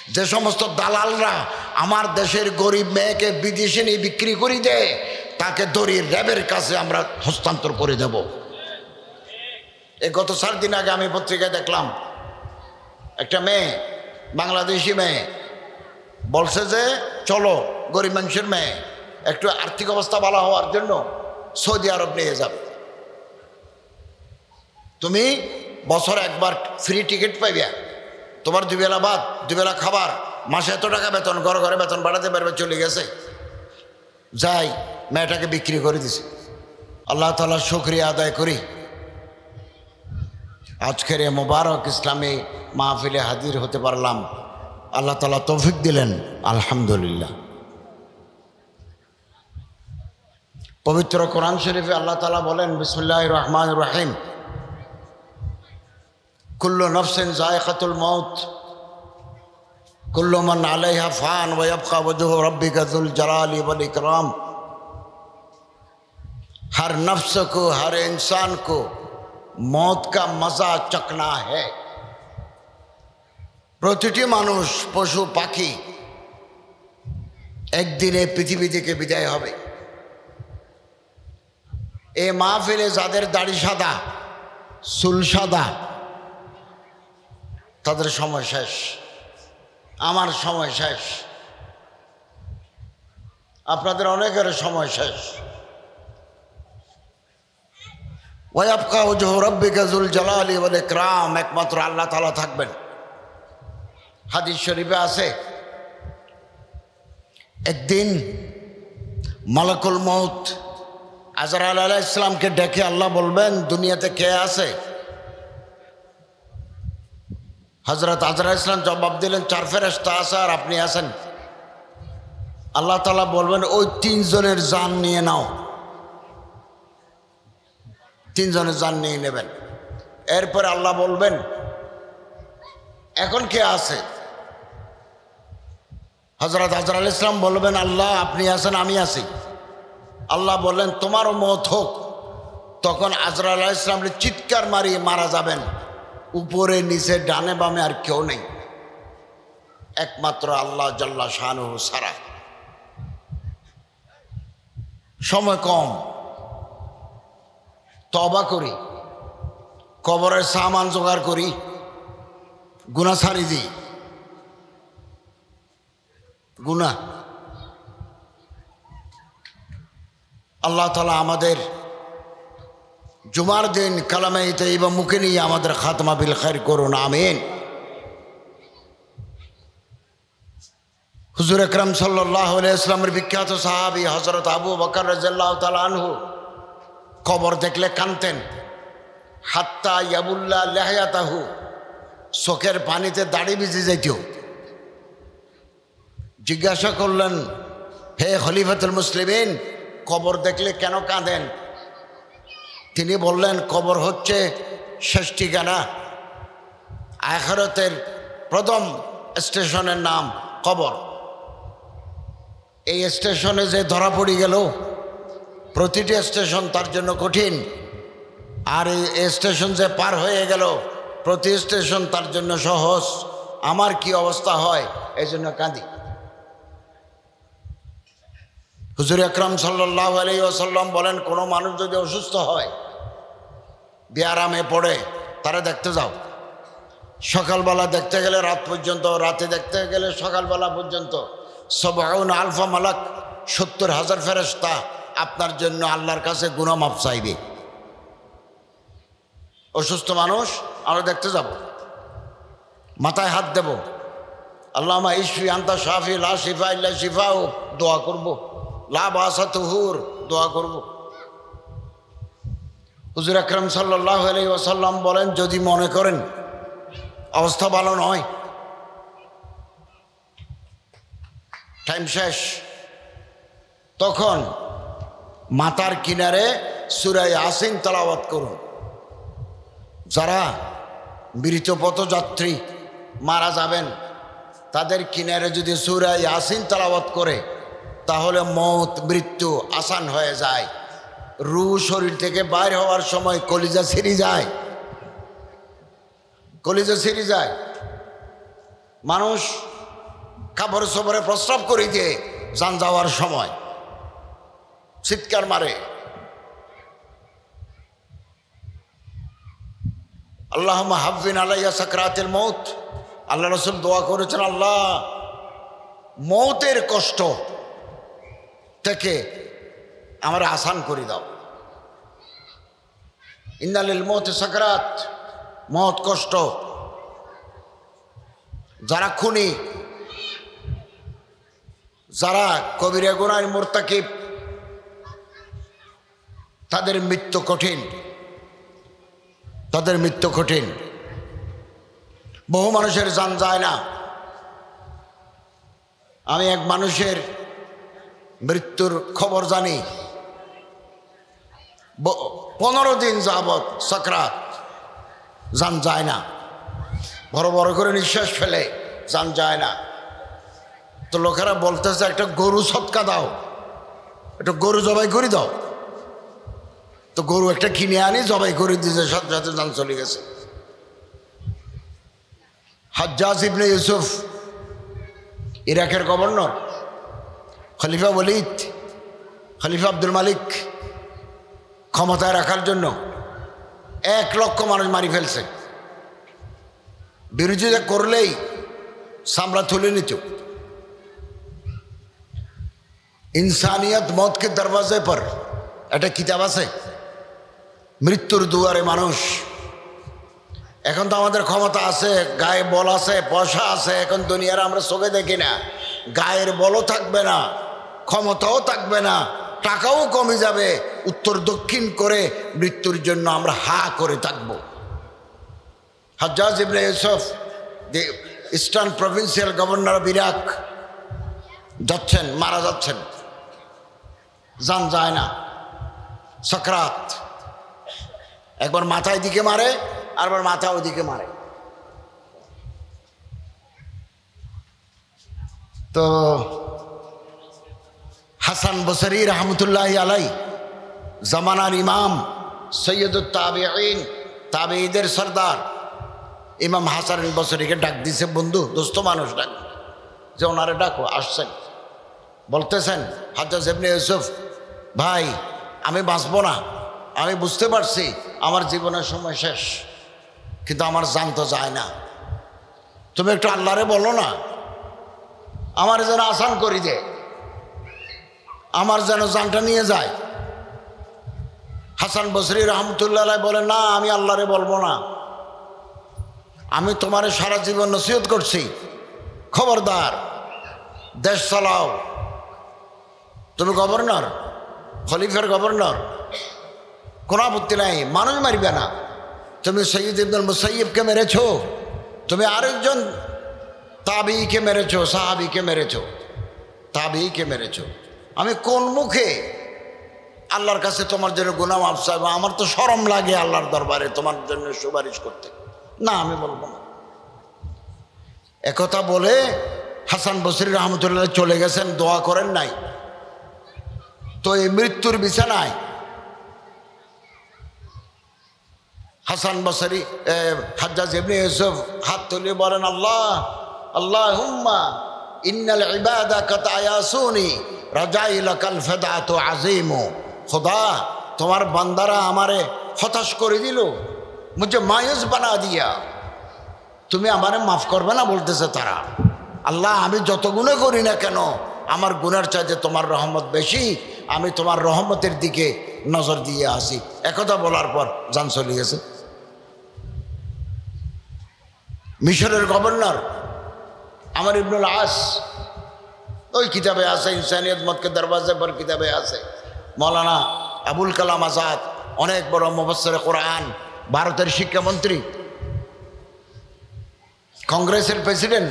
যে সমস্ত দালালরা আমার দেশের গরিব মেয়েকে বিদেশে নিয়ে বিক্রি করে দেয়, তাকে ধরে র্যাবের কাছে আমরা হস্তান্তর করে দেব। এই গত 4 দিন আগে আমি পত্রিকায় দেখলাম একটা মেয়ে, বাংলাদেশি মেয়ে, বলছে যে চলো গরিব মানুষের মেয়ে একটু আর্থিক অবস্থা ভালো হওয়ার জন্য সৌদি আরব নিয়ে যাবে। তুমি বছরে একবার ফ্রি টিকিট পাইবে, তোমার 2 বেলা ভাত, 2 বেলা খাবার, মাসে এত টাকা বেতন, ঘরে ঘরে বেতন বাড়াতে পারবে। চলে গেছে, যাই মেয়েটাকে বিক্রি করে দিছে। আল্লাহ তাআলার শুকরিয়া আদায় করি, আজকের এই মোবারক ইসলামী মাহফিলে হাজির হতে পারলাম। আল্লাহ তাআলা তৌফিক দিলেন, আলহামদুলিল্লাহ। পবিত্র কোরআন শরীফে আল্লাহ তাআলা বলেন, বিসমিল্লাহির রহমানির রহিম, কুল্লু নফসিন যায়কাতুল মউত कुल्लु मन अलैहा फान व यबका वजहु रब्बिका जुल जलाली वल इकराम। हर नफ्स को, हर इंसान को मौत का मजा चखना है। প্রতিটি মানুষ, পশু পাখি একদিনে পৃথিবী থেকে বিদায় হবে। এই মাহফিলে যাদের দাড়ি সাদা, চুল সাদা, তাদের সময় শেষ, আমার সময় শেষ, আপনাদের অনেকের সময় শেষ। ওয়ায়াবকা ওয়াজহু রাব্বিকা যুল জালালি ওয়াল ইকরাম, একমাত্র আল্লাহ তাআলা থাকবেন। হাদিস শরীফে আছে, একদিন মালাকুল মউত আজরাইল আলাইহিস সালামকে ডেকে আল্লাহ বলবেন, দুনিয়াতে কে আছে? হযরত আজরাইল ইসলাম জবাব দিলেন, 4 ফেরেশতা আছে আর আপনি আছেন। আল্লাহ তাআলা বলবেন, ওই 3 জনের জান নিয়ে নাও। 3 জনের জান নিয়ে নেবেন। এরপর আল্লাহ বলবেন, এখন কে আছে? হযরত আজরাইল ইসলাম বলবেন, আল্লাহ আপনি আছেন, আমি আছি। আল্লাহ বললেন, তোমারও মওত হোক। তখন আজরাইল আলাইহিস সালাম চিৎকার মারিয়ে মারা যাবেন। উপরে নিচে ডানে বামে আর কেউ নেই, একমাত্র আল্লাহ জাল্লা শানুহু ছাড়া। সময় কম, তওবা করি, কবরের সামান জোগাড় করি, গুনাহ ছাড়ি দিই। গুনাহ আল্লাহ তাআলা আমাদের জুমার দিন কালামে তাইয়্যিবা মুখে নিয়ে আমাদের খাতমা বিল খায়র করুন, আমিন। হুজুর আকরাম সাল্লাল্লাহু আলাইহি ওয়াসাল্লামের বিখ্যাত সাহাবী হযরত আবু বকর রাদিয়াল্লাহু তাআলা আনহু কবর দেখলে কাঁদতেন। হাত্তা ইয়াবুল্লা লিহয়াতাহু, চোখের পানিতে দাড়ি ভিজে যাইত। জিজ্ঞাসা করলেন, হে খলিফাতুল মুসলিমিন, কবর দেখলে কেন কাঁদেন? তিনি বললেন, কবর হচ্ছে শেষ ঠিকানা, আখিরাতের প্রথম স্টেশনের নাম কবর। এই স্টেশনে যে ধরা পড়ে গেল, প্রতিটি স্টেশন তার জন্য কঠিন। আর এই স্টেশন যে পার হয়ে গেল, প্রতি স্টেশন তার জন্য সহজ। আমার কি অবস্থা হয়, এই জন্য কাঁদি। হুজুর আকরাম সাল্লাল্লাহু আলাইহি ওয়াসাল্লাম বলেন, কোনো মানুষ যদি অসুস্থ হয়, বেআরামে পড়ে, তারা দেখতে যাও। সকালবেলা দেখতে গেলে রাত পর্যন্ত, রাতে দেখতে গেলে সকালবেলা পর্যন্ত। ৭০ আলফা মালাক, ৭০,০০০ ফেরেশতা আপনার জন্য আল্লাহর কাছে গুনাহ মাফ চাইবে। অসুস্থ মানুষ আমরা দেখতে যাব, মাথায় হাত দেব, আল্লাহুম্মা ইশফি আনতা শাফি লা শিফা ইল্লা শিফাউ, দোয়া করব। লা বাসা তুহুর, দোয়া করব। হুজুর আকরাম সাল্লাল্লাহু আলাইহি ওয়াসাল্লাম বলেন, যদি মনে করেন অবস্থা ভালো নয়, টাইম শেষ, তখন মাথার কিনারে সূরা ইয়াসিন তেলাওয়াত করুন। যারা মৃত পথযাত্রী মারা যাবেন, তাদের কিনারে যদি সূরা ইয়াসিন তেলাওয়াত করে, তাহলে মওত, মৃত্যু আসান হয়ে যায়। রূহ শরীর থেকে বাইর হওয়ার সময় কলিজা ছিঁড়ে যায়, কলিজা ছিঁড়ে যায়। মানুষ কাপড় সবরে প্রস্রাব করে দিয়ে যান যাওয়ার সময় চিৎকার মারে, আল্লাহুম্মা হাফিন আলাইয়া সাকরাতিল মউত। আল্লাহ রাসূল দোয়া করেছেন, আল্লাহ মৌতের কষ্ট থেকে আমার আসান করে দাও। ইন্না লিল মউতি সাকরাত, মৌত কষ্ট। যারা খুনি, যারা কবিরা গুনাহ মুরতাকিব, তাদের মৃত্যু কঠিন, তাদের মৃত্যু কঠিন। বহু মানুষের জান যায় না। আমি এক মানুষের মৃত্যুর খবর জানি, 15 দিন যাবৎ সাকরাত, জান যায় না। বড় বড় করে নিঃশ্বাস ফেলে, জান যায় না। তো লোকেরা বলতেছে একটা গরু সৎকা দাও, একটা গরু জবাই করে দাও। তো গরু একটা কিনে আনি, জবাই করে দিয়েছে, সাথে সাথে জান চলে গেছে। হাজ্জাজ ইবনে ইউসুফ, ইরাকের গভর্নর, খলিফা ওয়ালিদ, খলিফা আব্দুল মালিক ক্ষমতায় রাখার জন্য 1 লক্ষ মানুষ মারি ফেলছে। বিরোধিতা করলেই সামরা তুলে নিত। ইনসানিয়ত মौत के दरवाजे पर একটা কিতাব আছে, মৃত্যুর দুয়ারে মানুষ। এখন তো আমাদের ক্ষমতা আছে, গায়ে বল আছে, পয়সা আছে। এখন দুনিয়ার আমরা চোখে দেখি না। গায়ের বলও থাকবে না, ক্ষমতাও থাকবে না, টাকাও কমে যাবে। উত্তর দক্ষিণ করে মৃত্যুর জন্য আমরা হা করে থাকব। Hajjaj ibn Yusuf, the eastern provincial governor of Iraq, যাচ্ছেন, মারা যাচ্ছেন, জান যায় না, সাকরাত। একবার মাথায় দিকে মারে, আরবার মাথা ওদিকে মারে। তো হাসান বসরি রহমতুল্লাহি আলাই, জামানার ইমাম, সৈয়দুত তাবিঈন, তাবিঈদের সরদার ইমাম হাসান বসরিকে ডাক দিছে, বন্ধু, দোস্ত মানুষ ডাক, যে ওনারে ডাকো, আসছেন। বলতেছেন হাজ্জাজ ইবনে ইউসুফ, ভাই আমি বাঁচব না, আমি বুঝতে পারছি আমার জীবনের সময় শেষ, কিন্তু আমার জান তো যায় না। তুমি একটু আল্লাহরে বলো না, আমার যেন আসান করি দে, আমার যেন জানটা নিয়ে যায়। হাসান বসরি রহমতুল্লাহ আলাইহি বলে, না, আমি আল্লাহরে বলবো না, আমি তোমারে সারা জীবন নসিহত করছি, খবরদার দেশ চালাও, তুমি গভর্নর, খলিফার গভর্নর, কোনো আপত্তি নাই, মানুষ মারবে না। তুমি সৈয়দ ইবনুল মুসাইয়িবকে মেরেছ, তুমি আরেকজন তাবিঈকে মেরেছ, সাহাবীকে মেরেছ, তাবিঈকে মেরেছ। আমি কোন মুখে আল্লাহর কাছে তোমার জন্য গুনাহ মাফ চাইবো? আমার তো শরম লাগে আল্লাহর দরবারে তোমার জন্য সুপারিশ করতে। না, আমি বলবো না। একথা বলে হাসান বসরি রহমতুল্লাহ চলে গেছেন, দোয়া করেন নাই। তো এই মৃত্যুর বিছানায় হাসান বসরি, হাজ্জাজ ইবনে ইউসুফ হাত তুলে বলেন, আল্লাহ, আল্লাহুম্মা ইন্নাল ইবাদা কাত আয়াসুনি রাজাই লাকাল ফিদাতু আযীমু। খোদা, তোমার বান্দারা আমারে হতাশ করে দিল, মুঝে মায়ুস বানা দিয়া, তুমি আমারে মাফ করবে না বলতেছে তারা। আল্লাহ, আমি যত গুনাহ করি না কেন, আমার গুনার চাইতে তোমার রহমত বেশি, আমি তোমার রহমতের দিকে নজর দিয়ে আসি। একথা বলার পর জান চলে গেছে। মিশরের গভর্নর আমর ইবনুল আস, ওই কিতাবে আছে, ইনসানিয়ত মौत के दरवाजे पर কিতাবে আছে। মৌলানা আবুল কালাম আজাদ, অনেক বড় মুফাসসির কোরআন, ভারতের শিক্ষামন্ত্রী, কংগ্রেসের প্রেসিডেন্ট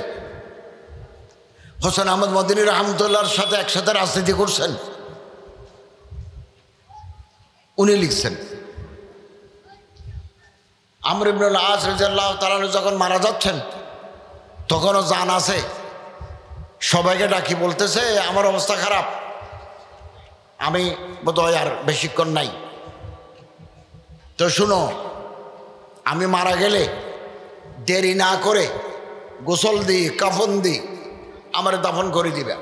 হোসেন আহমদ মদিনী রহমতুল্লাহর সাথে একসাথে রাজনীতি করছেন। উনি লিখছেন, আমর ইবনুল আস রাদিয়াল্লাহু তাআলা যখন মারা যাচ্ছেন, তখনও জান আছে, সবাইকে ডাকি বলতেছে, আমার অবস্থা খারাপ, আমি বোধহয় আর বেশিক্ষণ নাই। তো শুনো, আমি মারা গেলে দেরি না করে গোসল দিই, কাফন দিই, আমার দাফন করে দিবে।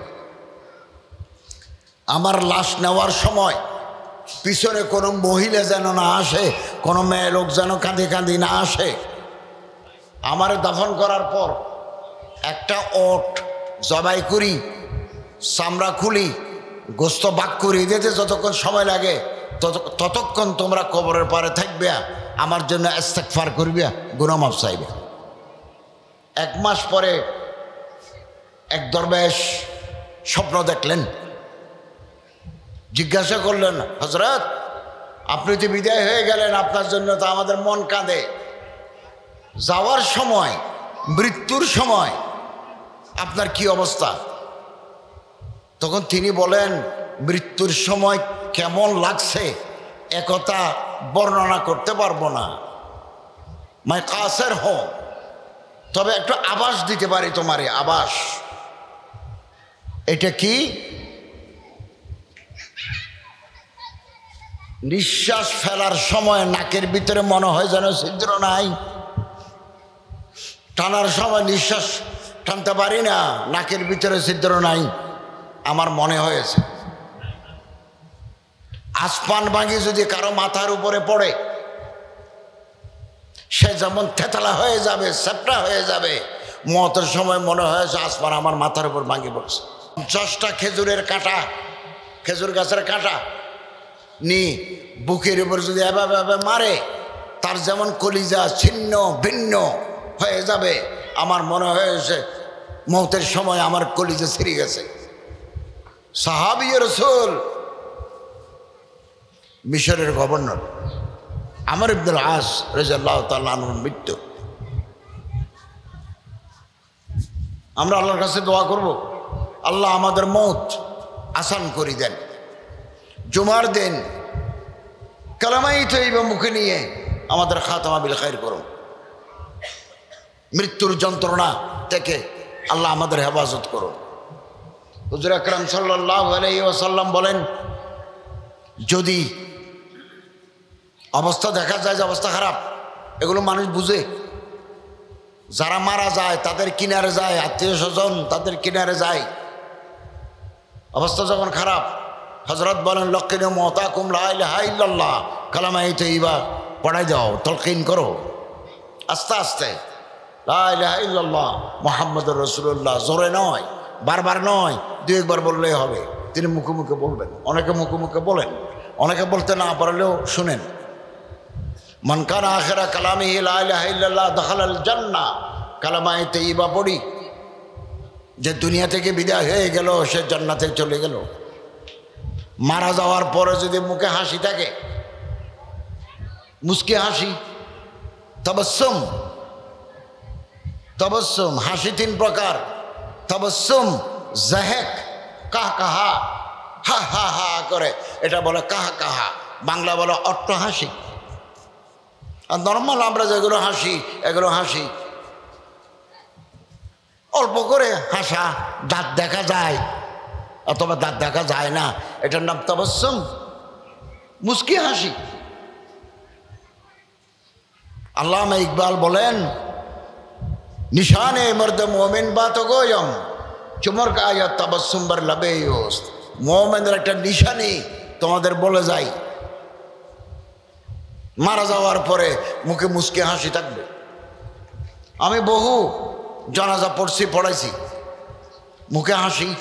আমার লাশ নেওয়ার সময় পিছনে কোনো মহিলা যেন না আসে, কোনো মেয়ে লোক যেন কাঁদে কাঁদি না আসে। আমার দাফন করার পর একটা ওট জবাই করি, চামড়া খুলি, গোস্ত বাক করি দিতে যতক্ষণ সময় লাগে ততক্ষণ তোমরা কবরের পারে থাকবে, আমার জন্য ইস্তেগফার করবে, গুনাহ মাফ চাইবে। 1 মাস পরে এক দরবেশ স্বপ্ন দেখলেন, জিজ্ঞাসা করলেন, হযরত আপনি তো বিদায় হয়ে গেলেন, আপনার জন্য তো আমাদের মন কাঁদে, যাওয়ার সময় মৃত্যুর সময় আপনার কি অবস্থা? তখন তিনি বলেন, মৃত্যুর সময় কেমন লাগছে একথা বর্ণনা করতে পারবো না, মাই কাসের হো, তবে একটু আভাস দিতে পারি তোমারে, আভাস। এটা কি? নিঃশ্বাস ফেলার সময় নাকের ভিতরে মনে হয় যেন ছিদ্র নাই, টানার সময় নিঃশ্বাস টানতে পারি না, নাকের ভিতরে ছিদ্র নাই, আমার মনে হয়েছে। আসমান ভাঙি যদি কারো মাথার উপরে পড়ে, সে যেমন থেতলা হয়ে যাবে, চ্যাপ্টা হয়ে যাবে, মতের সময় মনে হয়েছে আসমান আমার মাথার উপর ভাঙি পড়ছে। 50টা খেজুরের কাঁটা, খেজুর গাছের কাঁটা নি বুকের উপর যদি এভাবে মারে, তার যেমন কলিজা ছিন্ন ভিন্ন হয়ে যাবে, আমার মনে হয়েছে মৌতের সময় আমার কলিজা ছিঁড়ে গেছে। সাহাবী রাসূল মিশরের গভর্নর আমর ইবনুল আস রাদিয়াল্লাহু তাআলা আনহুর মৃত্যু। আমরা আল্লাহর কাছে দোয়া করব, আল্লাহ আমাদের মৌত আসান করে দেন। জুমার দিন কালামাই তৈবা মুখে নিয়ে আমাদের খাতামা বিল খায়র করুন। মৃত্যুর যন্ত্রণা থেকে আল্লাহ আমাদের হেফাজত করুন। হুজুর আকরাম সাল্লাল্লাহু আলাইহি ওয়াসাল্লাম বলেন, যদি অবস্থা দেখা যায় যে অবস্থা খারাপ, এগুলো মানুষ বুঝে, যারা মারা যায় তাদের কিনারে যায়, আত্মীয় স্বজন তাদের কিনারে যায়, অবস্থা যখন খারাপ, হযরত বলেন, লক্কিনু মাওতাকুম লা ইলাহা ইল্লাল্লাহ, কালামায়ে তাইয়্যিবা পড়াই দাও, তালকিন করো আস্তে আস্তে, লা ইলাহা ইল্লাল্লাহ মুহাম্মাদুর রাসূলুল্লাহ, জোরে নয়, বারবার নয়, 2 একবার বললেই হবে। তিনি মুখে মুখে বলবেন, অনেকে মুখে মুখে বলেন, অনেকে বলতে না পারলেও শুনেন। মান কানা আখিরা কালামিহি লা ইলাহা ইল্লাল্লাহ দাখালাল জান্নাহ, কালামায়ে তাইয়্যিবা পড়ি, যে দুনিয়া থেকে বিদায় হয়ে গেল সে জান্নাতে চলে গেল। মারা যাওয়ার পরে যদি মুখে হাসি থাকে, মুস্কি হাসি, তাবাসসুম, তাবাসসুম হাসি 3 প্রকার, তাবাসসুম, জাহেক, কাহকাহা, হা হা হা করে, এটা বলে কাহকাহা, বাংলা বলে অট্ট হাসি। আর নর্মাল আমরা যেগুলো হাসি, এগুলো হাসি অল্প করে হাসা, দাঁত দেখা যায় অথবা দাঁত দেখা যায় না, এটার নাম তাবাসসুম, মুস্কি হাসি। আল্লামা ইকবাল বলেন, নিশানে মর্দ মোমেন বাত গোয়ম চুমর কা আয়া তাবাসসুম বার লবে ইউস্ত, মোমেনের একটা নিশানি তোমাদের বলে যাই, মারা যাওয়ার পরে মুখে মুস্কি হাসি থাকবে। আমি বহু জানাজা পড়ছি, পড়াইছি, মুখে হাসি,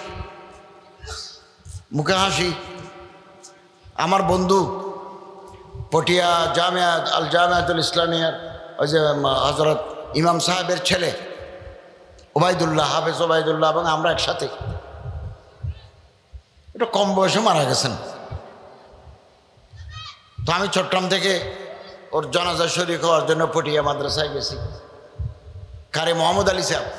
মুখে হাসি। আমার বন্ধু পটিয়া জামিয়া আল জামিয়াতুল ইসলামিয়ার ওই যে হযরত ইমাম সাহেবের ছেলে ওবায়দুল্লাহ, হাফেজ ওবায়দুল্লাহ, এবং আমরা একসাথে, এটা কম বয়সে মারা গেছেন। তো আমি চট্টগ্রাম থেকে ওর জানাজা শরীক হওয়ার জন্য পটিয়া মাদ্রাসায় গেছি। কারি মোহাম্মদ আলী সাহেব,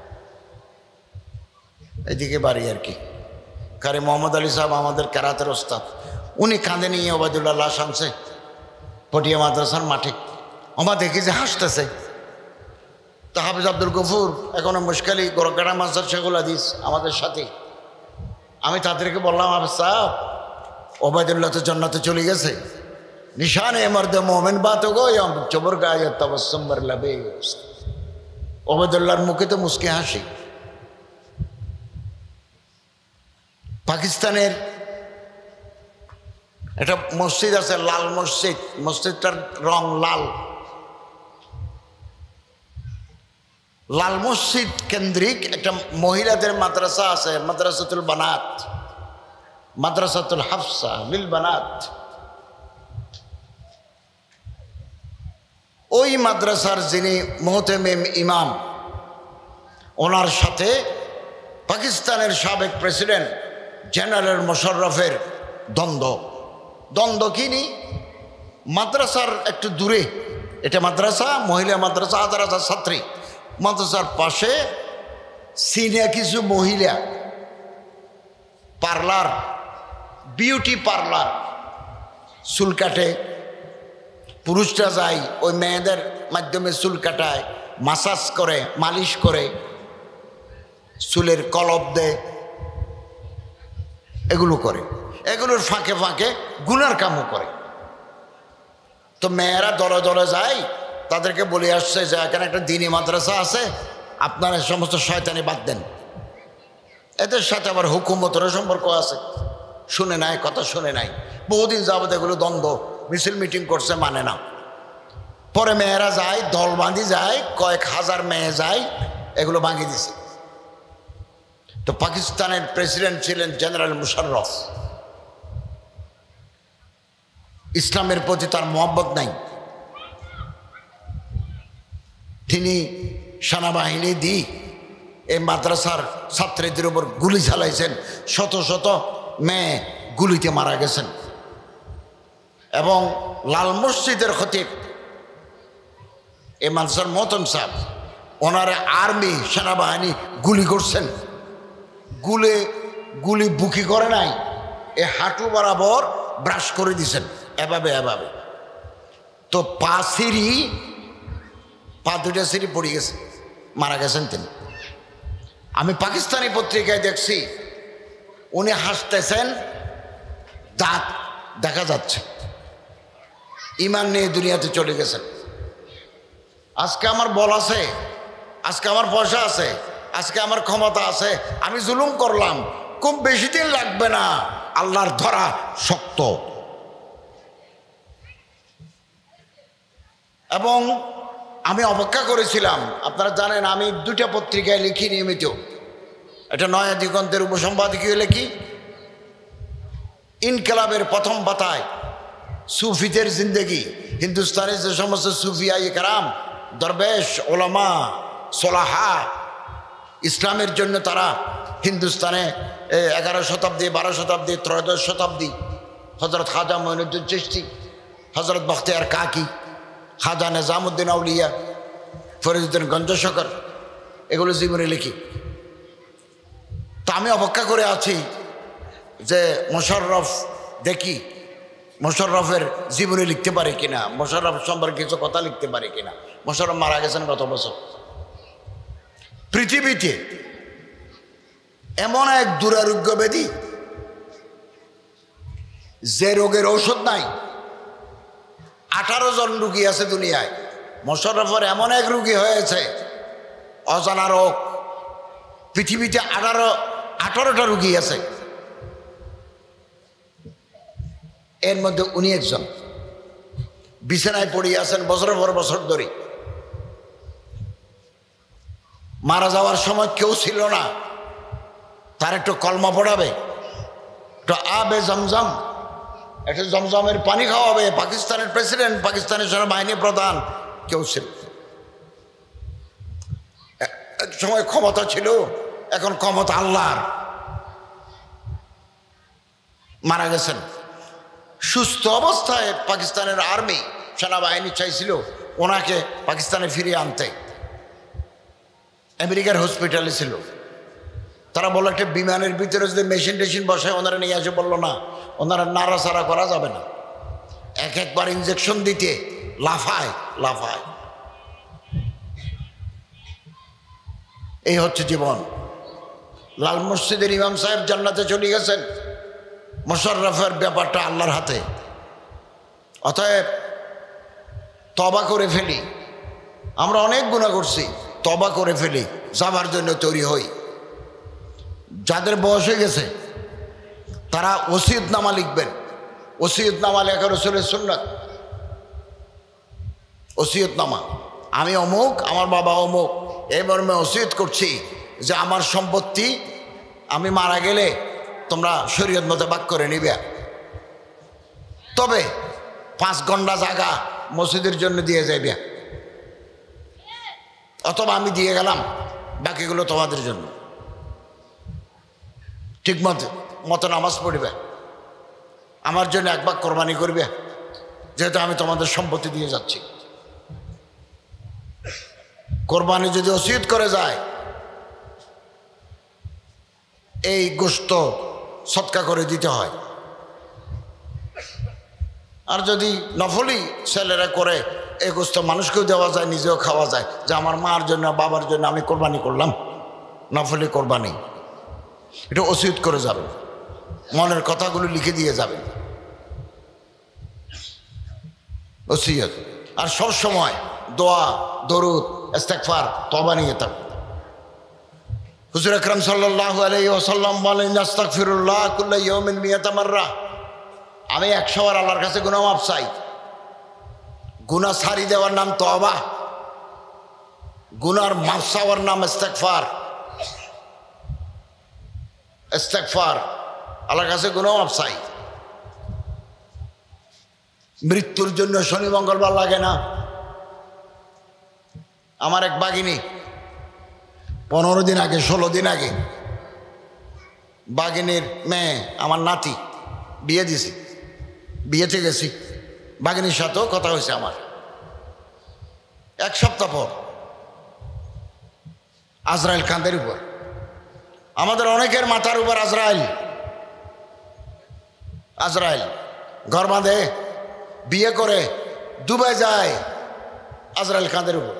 এদিকে বাড়ি আর কি, কারি মোহাম্মদ আলী সাহেব আমাদের কেরাতের ওস্তাদ, উনি কাঁধে নিয়ে ওবায়দুল্লাহ লাশ আনছে পটিয়া মাদ্রাসার মাঠে। আমার দেখি যে হাসতেছে। তো হাফিজ আব্দুল গফুর, এখনো মুশকালি গোরকাটা মাস্টার শেখুল হাদিস আমাদের সাথে। আমি তাদেরকে বললাম, হাফিজ সাহেব, ওবায়দুল্লাহ তো জান্নাতে চলে গেছে, নিশানে মর্দ মোমেন বাত গোয়ম চবর গায়ে তাবাসসুম বার লবে, ওবায়দুল্লাহর মুখে তো মুস্কি হাসি। পাকিস্তানের একটা মসজিদ আছে, লাল মসজিদ, মসজিদটার রং লাল। লাল মসজিদ কেন্দ্রিক একটা মহিলাদের মাদ্রাসা আছে, মাদ্রাসাতুল বানাত, মাদ্রাসাতুল হাফসা লিল বানাত। ওই মাদ্রাসার যিনি মুহতামিম ইমাম, ওনার সাথে পাকিস্তানের সাবেক প্রেসিডেন্ট জেনারেল মোশাররফের দ্বন্দ্ব কিনি মাদ্রাসার একটু দূরে, এটা মাদ্রাসা, মহিলা মাদ্রাসা, 1000 ছাত্রী। মাদ্রাসার পাশে সিনিয়া কিছু মহিলা পার্লার, বিউটি পার্লার, চুল কাটে, পুরুষরা যায় ওই মেয়েদের মাধ্যমে চুল কাটায়, মাসাজ করে, মালিশ করে, চুলের কলপ দেয়, এগুলো করে। এগুলোর ফাঁকে ফাঁকে গুনার কামও করে। তো মেয়েরা দলে দলে যায়, তাদেরকে বলে আসছে যে এখানে একটা দ্বীনি মাদ্রাসা আছে, আপনারা সমস্ত শয়তানি বাদ দেন। এদের সাথে আবার হুকুমতের সম্পর্ক আছে, শুনে নাই, কথা শুনে নাই, বহুদিন যাবত এগুলো দ্বন্দ্ব, মিছিল মিটিং করছে, মানে না। পরে মেয়েরা যায়, দল বাঁধি যায়, কয়েক হাজার মেয়ে যায়, এগুলো ভাঙিয়ে দিছে। তো পাকিস্তানের প্রেসিডেন্ট ছিলেন জেনারেল মুশাররফ। ইসলামের প্রতি তার মহব্বত নাই। তিনি সেনাবাহিনী দিয়ে এই মাদ্রাসার ছাত্রীদের উপর গুলি চালাইছেন, শত শত মেয়ে গুলিতে মারা গেছেন। এবং লাল মসজিদের খতিব এই মাদ্রাসার মহতম সাহেব, ওনার আর্মি সেনাবাহিনী গুলি করছেন। গুলি বুকি করে নাই, এ হাঁটু বরাবর ব্রাশ করে দিছেন, এভাবে। তো পা দুটা সিঁড়ি পড়ে গেছে, মারা গেছেন তিনি। আমি পাকিস্তানি পত্রিকায় দেখছি উনি হাসতেছেন, দাঁত দেখা যাচ্ছে, ইমান নিয়ে দুনিয়াতে চলে গেছেন। আজকে আমার বল আছে, আজকে আমার পয়সা আছে, আজকে আমার ক্ষমতা আছে, আমি জুলুম করলাম, খুব বেশি দিন লাগবে না আল্লাহর ধরা শক্ত। এবং আমি অপেক্ষা করেছিলাম, আপনারা জানেন আমি 2টা পত্রিকায় লিখি নিয়মিত। এটা নয়া দিগন্তের উপসম্পাদকীয় লিখি, ইনকিলাবের প্রথম পাতায় সুফিদের জিন্দেগি, হিন্দুস্তানের যে সমস্ত সুফিয়াই কেরাম, দরবেশ, ওলামা, সোলাহা, ইসলামের জন্য তারা হিন্দুস্তানে 11 শতাব্দী, 12 শতাব্দী, 13 শতাব্দী, হজরত খাজা মঈনুদ্দিন চিশতি, হজরত বখতিয়ার কাকি, খাজা নিজামুদ্দিন আউলিয়া, ফরিদুদ্দিন গঞ্জশকর, এগুলো জীবনে লিখি। তো আমি অপেক্ষা করে আছি যে মোশাররফ, দেখি মোশাররফের জীবনী লিখতে পারে কিনা, মোশাররফ সম্পর্কে কিছু কথা লিখতে পারে কিনা। মোশাররফ মারা গেছেন গত বছর। পৃথিবীতে এমন এক দুরারোগ্য ব্যাধি, যে রোগের ঔষধ নাই, 18 জন রুগী আছে দুনিয়ায়। মোশাররফের এমন এক রুগী হয়েছে, অজানা রোগ। পৃথিবীতে 18টা রুগী আছে, এর মধ্যে উনি একজন। বিছানায় পড়ে আছেন বছরের পর বছর ধরে। মারা যাওয়ার সময় কেউ ছিল না তার একটু কলমা পড়াবে, একটু আবে জমজম, একটু জমজমের পানি খাওয়াবে। পাকিস্তানের প্রেসিডেন্ট, পাকিস্তানের সেনাবাহিনী প্রধান, কেউ ছিল। এক সময় ক্ষমতা ছিল, এখন ক্ষমতা আল্লাহর। মারা গেছেন সুস্থ অবস্থায়। পাকিস্তানের আর্মি, সেনাবাহিনী চাইছিল ওনাকে পাকিস্তানে ফিরিয়ে আনতে। আমেরিকার হসপিটালে ছিল। তারা বললো একটা বিমানের ভিতরে যদি মেশিন টেশিন বসায় ওনারা নিয়ে আসে, বললো না, ওনারা নাড়াচাড়া করা যাবে না, একবার ইঞ্জেকশন দিতে লাফায়। এই হচ্ছে জীবন। লাল মসজিদের ইমাম সাহেব জান্নাতে চলে গেছেন। মোশাররফের ব্যাপারটা আল্লাহর হাতে। অতএব তওবা করে ফেলি। আমরা অনেক গুনাহ করছি, তওবা করে ফেলি, যাবার জন্য তৈরি হই। যাদের বয়স হয়ে গেছে তারা ওসিয়তনামা লিখবেন। ওসিয়তনামা লেখা রাসূলের সুন্নাত। ওসিয়তনামা, আমি অমুক, আমার বাবা অমুক, এই মর্মে ওসিয়ত করছি যে আমার সম্পত্তি আমি মারা গেলে তোমরা শরীয়ত মতো ভাগ করে নিবে, তবে 5 ঘন্টা জায়গা মসজিদের জন্য দিয়ে যাইবে, অথবা আমি দিয়ে গেলাম বাকিগুলো তোমাদের জন্য। ঠিক মতো নামাজ পড়বে, আমার জন্য 1 ভাগ কোরবানি করবে, যেহেতু আমি তোমাদের সম্পত্তি দিয়ে যাচ্ছি। কোরবানি যদি ওসিয়ত করে যায়, এই গোশত সদকা করে দিতে হয়। আর যদি নফলি ছেলেরা করে, এই গোশত মানুষকেও দেওয়া যায়, নিজেও খাওয়া যায়, যে আমার মার জন্য বাবার জন্য আমি কোরবানি করলাম, নফলি কোরবানি। এটা ওসিয়ত করে যাবেন, মনের কথাগুলো লিখে দিয়ে যাবেন, ওসিয়ত। আর সব সময় দোয়া, দরুদ, ইস্তেগফার, তওবা নিয়ে থাকবেন। হুজুর আকরাম সাল্লাল্লাহু আলাইহি ওয়াসাল্লাম বলেন, আস্তাগফিরুল্লাহ কুল্লা ইয়াউমিন 100 মাররা। আমি 100 বার আল্লাহর কাছে গুনাহ মাফ চাই। গুনাহ ছাড়ি দেওয়ার নাম তওবা, গুনার মাফ চাওয়ার নাম ইস্তেগফার। ইস্তেগফার, আল্লাহর কাছে গুনাহ মাফ চাই। মৃত্যুর জন্য শনি মঙ্গলবার লাগে না। আমার এক বাগিনী 15 দিন আগে, 16 দিন আগে, বাগিনীর মেয়ে আমার নাতি বিয়ে দিছি, বিয়েতে গেছি, বাগিনীর সাথেও কথা হয়েছে আমার। 1 সপ্তাহ পর আজরাইল কাঁধের উপর, আমাদের অনেকের মাথার উপর আজরাইল। আজরাইল ঘর বাঁধে, বিয়ে করে দুবাই যায়, আজরাইল কাঁধের উপর।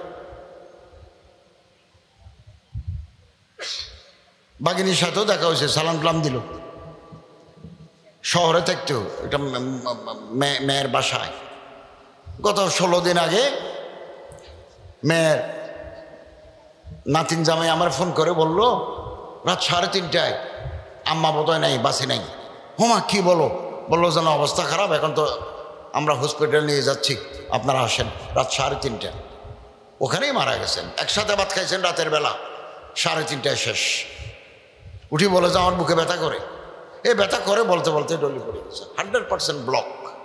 বাগিনীর সাথেও দেখা হয়েছে, সালাম টালাম দিল। শহরে থাকতেও, এটা মেয়ের বাসায়। গত 16 দিন আগে মেয়ের নাতিন জামাই আমার ফোন করে বলল, রাত 3:30টায় আম্মা বোধহয় নাই, বাসে নাই। হোমা কি বলো? বললো যেন অবস্থা খারাপ, এখন তো আমরা হসপিটাল নিয়ে যাচ্ছি, আপনারা আসেন। রাত 3:30টায় ওখানেই মারা গেছেন। একসাথে ভাত খাইছেন রাতের বেলা, 3:30টায় শেষ। উঠি বলে যে আমার বুকে ব্যথা করে। এই ব্যথা করে বলতে বলতে ডলি পড়ে গেছে। 100% ব্লক।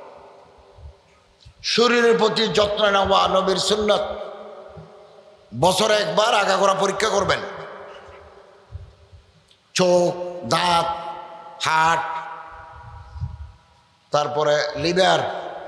শরীরের প্রতি যত্ন নেওয়া নবীর সুন্নাত। বছরে 1 বার আগাগোড়া পরীক্ষা করবেন। চোখ, দাঁত, হার্ট, তারপরে লিভার,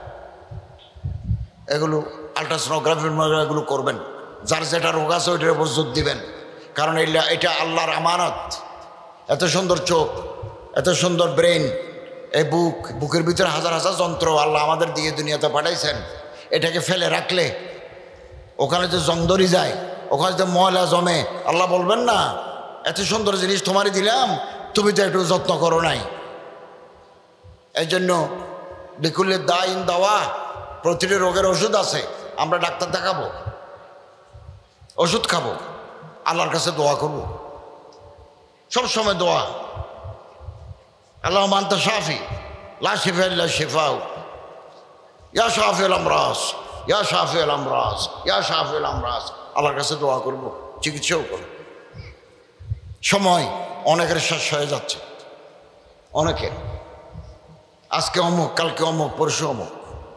এগুলো আলট্রাসোনোগ্রাফির এগুলো করবেন। যার যেটা রোগ আছে ওইটার উপর জোর দিবেন, কারণ এটা আল্লাহর আমানত। এত সুন্দর চোখ, এত সুন্দর ব্রেন, এই বুকের ভিতরে হাজার হাজার যন্ত্র আল্লাহ আমাদের দিয়ে দুনিয়াতে পাঠাইছেন। এটাকে ফেলে রাখলে ওখানে যে জংদরি যায়, ওখানে যে ময়লা জমে, আল্লাহ বলবেন না এত সুন্দর জিনিস তোমারই দিলাম, তুমি তো একটু যত্ন করো নাই। এই জন্য বিকুলের দাইন দাওয়া, প্রতিটি রোগের ওষুধ আছে। আমরা ডাক্তার দেখাবো, ওষুধ খাবো, আল্লাহর কাছে দোয়া করবো, সবসময় দোয়া। আল্লাহুম্মা আনতা শাফি লা শিফা ইল্লা শিফাউ, ইয়া শাফিউল আমরাস, ইয়া শাফিউল আমরাস, ইয়া শাফিউল আমরাস। আল্লাহর কাছে দোয়া করব, চিকিৎসাও করব। সময় অনেকের শেষ হয়ে যাচ্ছে, অনেকের আজকে অমুক, কালকে অমুক, পরশু অমুক,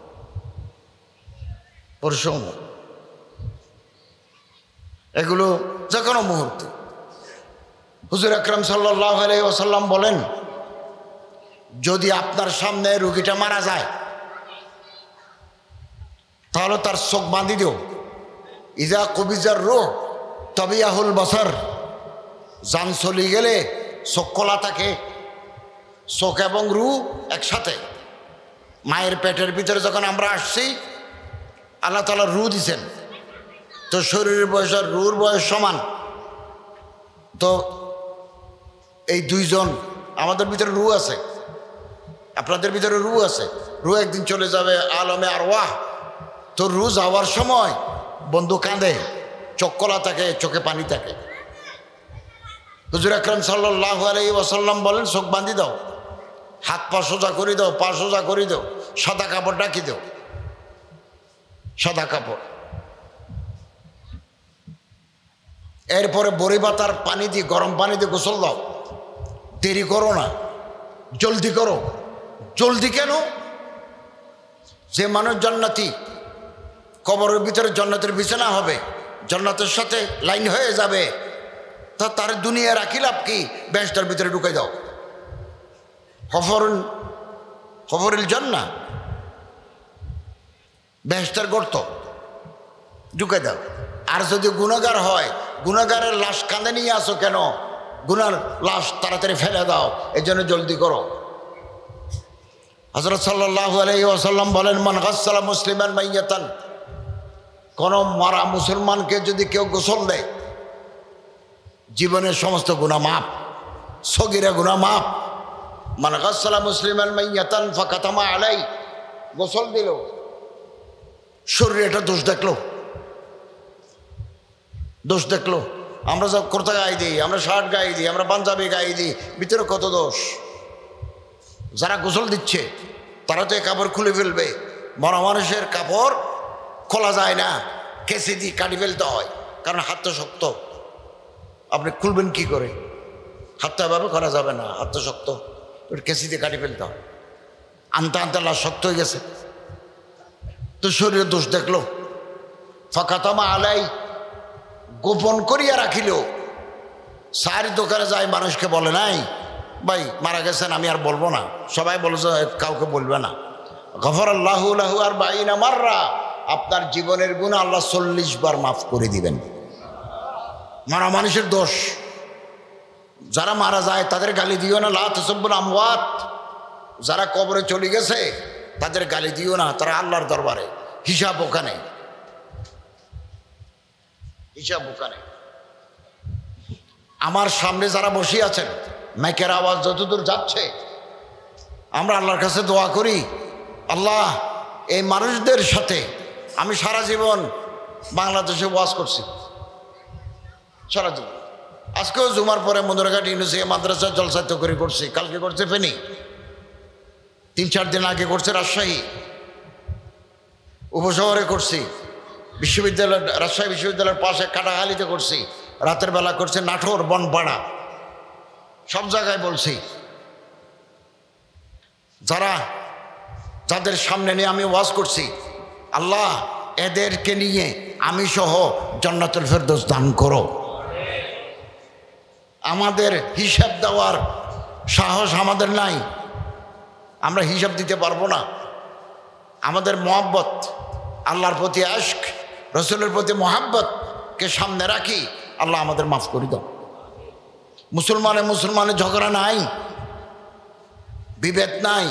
পরশু অমুক, এগুলো যে কোনো মুহূর্তে। হুজুর আকরাম সাল্লাল্লাহু আলাইহি ওয়াসাল্লাম বলেন, যদি আপনার সামনে রোগীটা মারা যায় তাহলে তার চোখ বাঁধি দিও। ইজা কবিজার রূহ তবিয়াহুল বসর, জান চলে গেলে চোখ খোলা থাকে। চোখ এবং রূহ একসাথে। মায়ের পেটের ভিতরে যখন আমরা আসছি, আল্লাহ তাআলা রূহ দিছেন, তো শরীরের বয়স আর রূহর বয়স সমান। তো এই দুইজন, আমাদের ভিতরে রূহ আছে, আপনাদের ভিতরে রূহ আছে। রূহ একদিন চলে যাবে আলমে আরওয়াহ। তো রূহ যাওয়ার সময় বন্ধু কাঁদে, চোখ খোলা থাকে, চোখে পানি থাকে। হুজুর আকরাম সাল্লাল্লাহু আলাইহি ওয়াসাল্লাম বলেন, চোখ বাঁধি দাও। হাত পা সোজা করে দাও, পা সোজা করে দাও, সাদা কাপড় ঢাকি দাও, সাদা কাপড়। এরপরে বড়ি পাতার পানি দিয়ে, গরম পানি দিয়ে গোসল দাও। দেরি করো না, জলদি করো। জলদি কেন? যে মানুষ জান্নাতি, কবরের ভিতরে জান্নাতের বিছানা হবে, জান্নাতের সাথে লাইন হয়ে যাবে, তা তার দুনিয়া রাখি লাভ কি? বেহেশতের ভিতরে ঢুকে দাও। হফরুল জান্নাহ, বেহেশতের গর্ত, ঢুকে দাও। আর যদি গুনাহগার হয়, গুনাহগারের লাশ কাঁধে নিয়ে আসো কেন? গুনার লাশ তাড়াতাড়ি ফেলে দাও, এই জন্য জলদি করো। হযরত সাল্লাল্লাহু আলাইহি ওয়াসাল্লাম বলেন, মান গাসসালা মুসলিমান মাইয়াতান, কোন মারা মুসলমানকে যদি কেউ গোসল দেয়, জীবনের সমস্ত গুনাহ মাফ, সগীরা গুনাহ মাফ। মান গাসসালা মুসলিমান মাইয়াতান ফাকাতামা আলাই, গোসল দিল, শরীরে এটা দোষ দেখলো, দোষ দেখলো। আমরা সব কুর্তা গায়ে দিই, আমরা শার্ট গায়ে দিই, আমরা পাঞ্জাবি গায়ে দিই, ভিতরে কত দোষ। যারা গোসল দিচ্ছে তারা তো এই কাপড় খুলে ফেলবে। মরা মানুষের কাপড় খোলা যায় না, কেসি দিয়ে কাটি ফেলতে হয়, কারণ হাত তো শক্ত। আপনি খুলবেন কি করে? হাতটা এভাবে করা যাবে না, হাত তো শক্ত, কেসি দিয়ে কাটি ফেলতে হয়। আনতে আনতে লাশ শক্ত হয়ে গেছে, তো শরীরে দোষ দেখলো। ফাকাতামা আলাই, গোপন করিয়া রাখিল। সারি দোকানে যায়, মানুষকে বলে নাই ভাই মারা গেছেন, আমি আর বলবো না। সবাই বলে যে কাউকে বলবে না। গফরাল্লাহু লাহু আরবাঈনা মাররা, আপনার জীবনের গুনাহ আল্লাহ 40 বার মাফ করে দিবেন। মারা মানুষের দোষ। যারা মারা যায় তাদের গালি দিও না, লা তাসাব্বুল আমওয়াত। যারা কবরে চলে গেছে তাদের গালি দিও না, তারা আল্লাহর দরবারে হিসাব ওখানে, হিসাব ওখানে। আমার সামনে যারা বসে আছেন, মাইকের আওয়াজ যতদূর যাচ্ছে, আমরা আল্লাহর কাছে দোয়া করি, আল্লাহ এই মানুষদের সাথে, আমি সারা জীবন বাংলাদেশে ওয়াজ করছি, সারা জীবন। আজকেও জুমার পরে মন্দরঘাট ইউনিভার্সিটি মাদ্রাসা জলসা তো করে করছি, কালকে করছে ফেনী, 3-4 দিন আগে করছে রাজশাহী, উপশহরে করছি, বিশ্ববিদ্যালয় রাজশাহী বিশ্ববিদ্যালয়ের পাশে কাটাখালীতে করছি, রাতের বেলা করছে নাটোর, বনপাড়া, সব জায়গায় বলছি। যাদের সামনে নিয়ে আমি ওয়াজ করছি, আল্লাহ এদেরকে নিয়ে আমি সহ জান্নাতুল ফেরদৌস দান করো। আমাদের হিসাব দেওয়ার সাহস আমাদের নাই, আমরা হিসাব দিতে পারবো না। আমাদের মহব্বত, আল্লাহর প্রতি আশক, রসুলের প্রতি মহব্বতকে সামনে রাখি, আল্লাহ আমাদের মাফ করে দাও। মুসলমানের ঝগড়া নাই, বিভেদ নাই।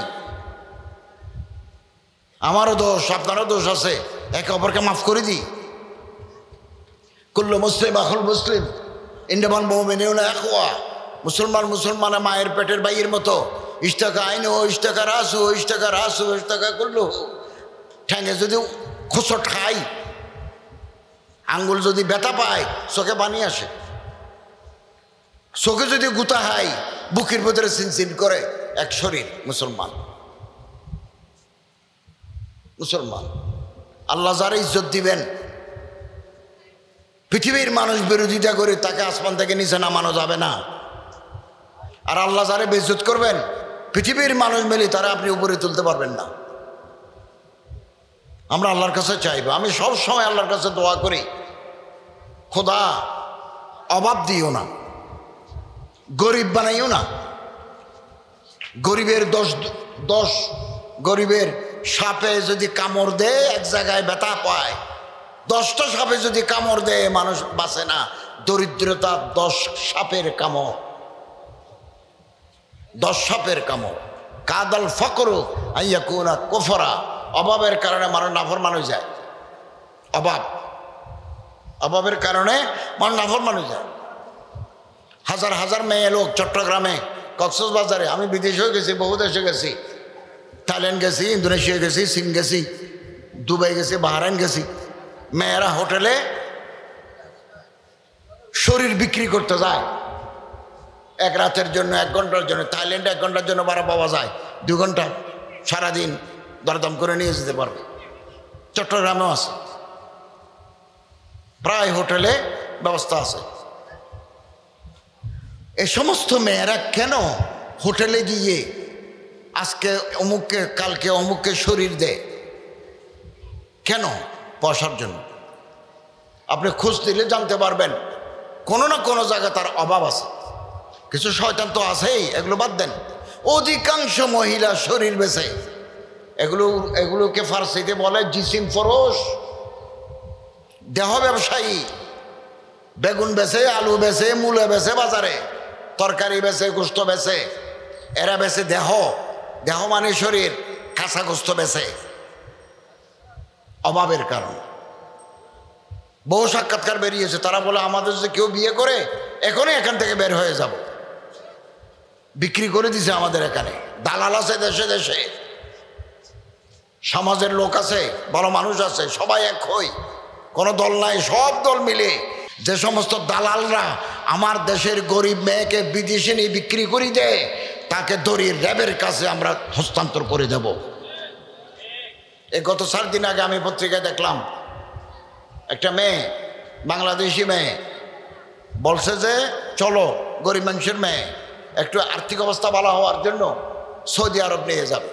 আমারও দোষ, আপনারও দোষ আছে, একে অপরকে মাফ করে দিই। কুল্লু মুসলিম আখুল মুসলিম, ইন্নামাল মুমিনুনা ইখওয়া। মুসলমানের মায়ের পেটের ভাইয়ের মতো। ইশতাকা আইনু, ইশতাকা রাসু, ইশতাকা রাসু, ইশতাকা কুল্লু। ঠ্যাঙে যদি খোঁচট খাই, আঙ্গুল যদি ব্যথা পায়, চোখে পানি আসে। চোখে যদি গুতা খাই, বুকের ভিতরে চিনচিন করে। এক শরীর মুসলমান। আল্লাহ যারা ইজ্জত দিবেন, পৃথিবীর মানুষ বিরোধিতা করে তাকে আসমান থেকে নিচে নামানো যাবে না। আর আল্লাহ যারা বেইজ্জত করবেন, পৃথিবীর মানুষ মিলে তারা আপনি উপরে তুলতে পারবেন না। আমরা আল্লাহর কাছে চাইব। আমি সব সময় আল্লাহর কাছে দোয়া করি, খোদা অভাব দিও না, গরিব বানাইও না। গরিবের সাপে যদি কামড় দেয়, এক জায়গায় ব্যথা পায়, 10টা সাপে যদি কামড় দেয় মানুষ বাঁচে না। দরিদ্রতা 10 সাপের কামড়, 10 সাপের কামড়। কাদাল ফকরু আইয়াকুনা কুফরা, অভাবের কারণে মানুষ নাফরমান হয়ে যায়। অভাবের কারণে মানুষ নাফরমান হয়ে যায়। হাজার হাজার মেয়ে লোক চট্টগ্রামে, কক্সবাজারে, আমি বিদেশেও গেছি, বহু দেশে গেছি, থাইল্যান্ড গেছি, ইন্দোনেশিয়া গেছি, চীন গেছি, দুবাই গেছি, বাহরাইন গেছি। মেয়েরা হোটেলে শরীর বিক্রি করতে যায়, এক রাতের জন্য, 1 ঘন্টার জন্য। থাইল্যান্ডে 1 ঘন্টার জন্য ভাড়া পাওয়া যায়, 2 ঘন্টা সারাদিন দরদাম করে নিয়ে যেতে পারবে। চট্টগ্রামেও আছে, প্রায় হোটেলে ব্যবস্থা আছে। এই সমস্ত মেয়েরা কেন হোটেলে গিয়ে আজকে অমুককে কালকে অমুককে শরীর দেয়? কেন? পয়সার জন্য। আপনি খোঁজ দিলে জানতে পারবেন কোনো না কোনো জায়গায় তার অভাব আছে। কিছু শয়তান তো আছেই, এগুলো বাদ দেন। অধিকাংশ মহিলা শরীর বেচে, এগুলোকে ফার্সিতে বলে জিসিম ফরোশ, দেহ ব্যবসায়ী। বেগুন বেচে, আলু বেচে, মূলা বেচে, বাজারে তরকারি বেচে, গোস্ত বেচে। এরা বেচে দেহ, দেহ মানে শরীর, কাঁচা গোস্ত বেচে অভাবের কারণ। বহু সাক্ষাৎকার বেরিয়েছে, তারা বলে আমাদের যদি কেউ বিয়ে করে এখনই এখান থেকে বের হয়ে যাব। বিক্রি করে দিছে আমাদের এখানে। দালাল আছে দেশে দেশে, সমাজের লোক আছে, বড় মানুষ আছে, সবাই এক হই, কোনো দল নাই, সব দল মিলে। যে সমস্ত দালালরা আমার দেশের গরিব মেয়েকে বিদেশে নিয়ে বিক্রি করে দেয়, তাকে ধরিয়ে র্যাবের কাছে আমরা হস্তান্তর করে দেব। এই গত 4 দিন আগে আমি পত্রিকায় দেখলাম একটা মেয়ে, বাংলাদেশি মেয়ে, বলছে যে চলো গরিব মানুষের মেয়ে একটু আর্থিক অবস্থা ভালো হওয়ার জন্য সৌদি আরব নিয়ে যাবে।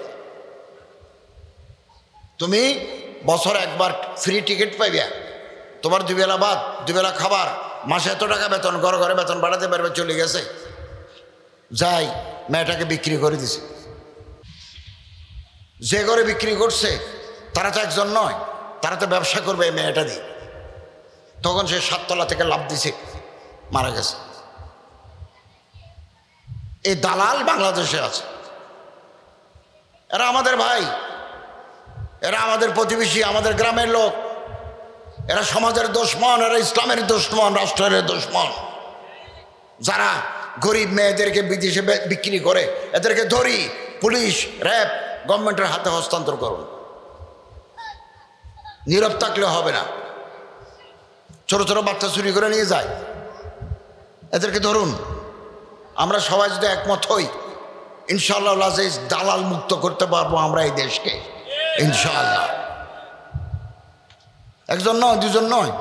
তুমি বছর একবার ফ্রি টিকিট পাইবে, তোমার 2 বেলা ভাত, 2 বেলা খাবার, মাসে এত টাকা বেতন, ঘরে ঘরে বেতন বাড়াতে পারবে। চলে গেছে, যাই মেয়েটাকে বিক্রি করে দিছে। যে ঘরে বিক্রি করছে তারা তো একজন নয়, তারা তো ব্যবসা করবে এই মেয়েটা দিয়ে। তখন সে 7 তলা থেকে লাফ দিছে, মারা গেছে। এই দালাল বাংলাদেশে আছে। এরা আমাদের ভাই, এরা আমাদের প্রতিবেশী, আমাদের গ্রামের লোক। এরা সমাজের দুশমন, এরা ইসলামের দুশমন, রাষ্ট্রের দুশমন। যারা গরিব মেয়েদেরকে বিদেশে বিক্রি করে, এদেরকে ধরি, পুলিশ, র্যাব, গভর্নমেন্টের হাতে হস্তান্তর করুন। নীরব থাকলে হবে না। ছোট ছোট বাচ্চা চুরি করে নিয়ে যায়, এদেরকে ধরুন। আমরা সবাই যদি একমত হই, ইনশাআল্লাহ আজিজ দালাল মুক্ত করতে পারবো আমরা এই দেশকে, ইনশাআল্লাহ। একজন নয়, 2 জন নয়।